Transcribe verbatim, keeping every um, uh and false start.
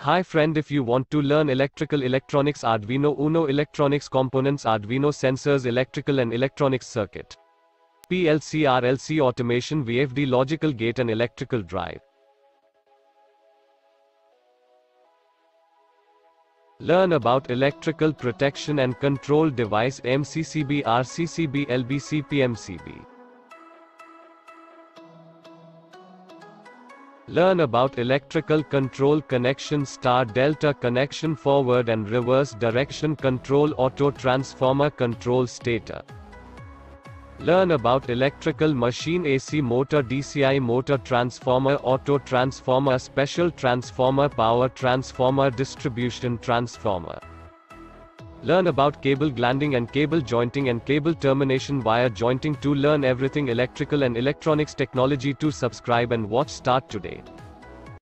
Hi friend, if you want to learn electrical electronics, Arduino Uno electronics components, Arduino sensors, electrical and electronics circuit, P L C R L C automation, V F D logical gate and electrical drive. Learn about electrical protection and control device, M C C B, R C C B, L B C P, M C B. Learn about electrical control connection, star delta connection, forward and reverse direction control, auto transformer control stator. Learn about electrical machine, A C motor, D C I motor, transformer, auto transformer, special transformer, power transformer, distribution transformer. Learn about cable glanding and cable jointing and cable termination wire jointing. To learn everything electrical and electronics technology, to subscribe and watch, start today.